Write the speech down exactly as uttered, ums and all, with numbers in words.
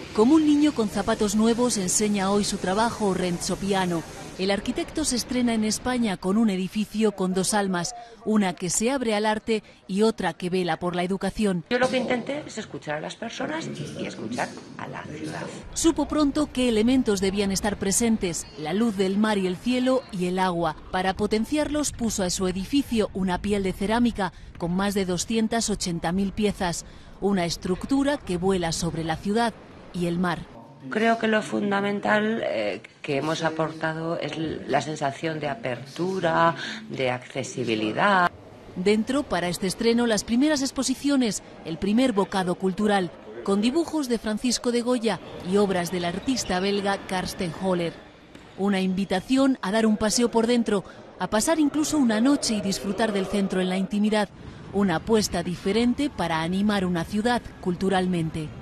Como un niño con zapatos nuevos enseña hoy su trabajo Renzo Piano. El arquitecto se estrena en España con un edificio con dos almas, una que se abre al arte y otra que vela por la educación. Yo lo que intenté es escuchar a las personas y escuchar a la ciudad. Supo pronto qué elementos debían estar presentes, la luz del mar y el cielo y el agua. Para potenciarlos puso a su edificio una piel de cerámica con más de doscientas ochenta mil piezas, una estructura que vuela sobre la ciudad y el mar. Creo que lo fundamental eh, que hemos aportado es la sensación de apertura, de accesibilidad. Dentro, para este estreno, las primeras exposiciones, el primer bocado cultural, con dibujos de Francisco de Goya y obras del artista belga Karsten Holler. Una invitación a dar un paseo por dentro, a pasar incluso una noche y disfrutar del centro en la intimidad. Una apuesta diferente para animar una ciudad culturalmente.